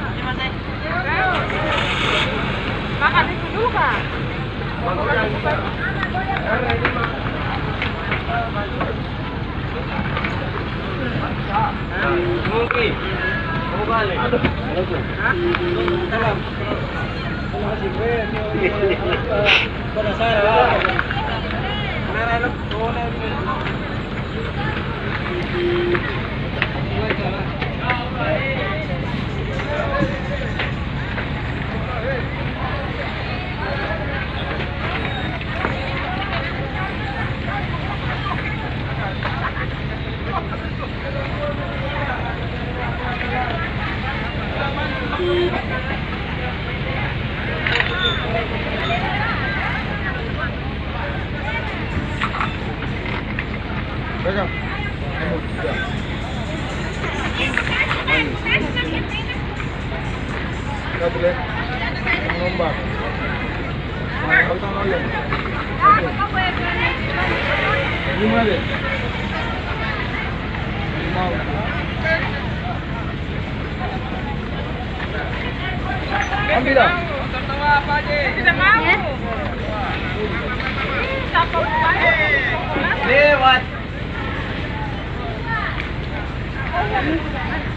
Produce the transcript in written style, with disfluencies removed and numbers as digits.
Makan itu dulu, Kak. Mungkin. Kamu balik. Salam. Pada saya. Pegang. Nggak boleh mengombak. Kau loyang. Lima deh. Mau. Ambil dah. Tidak mau. Lewat.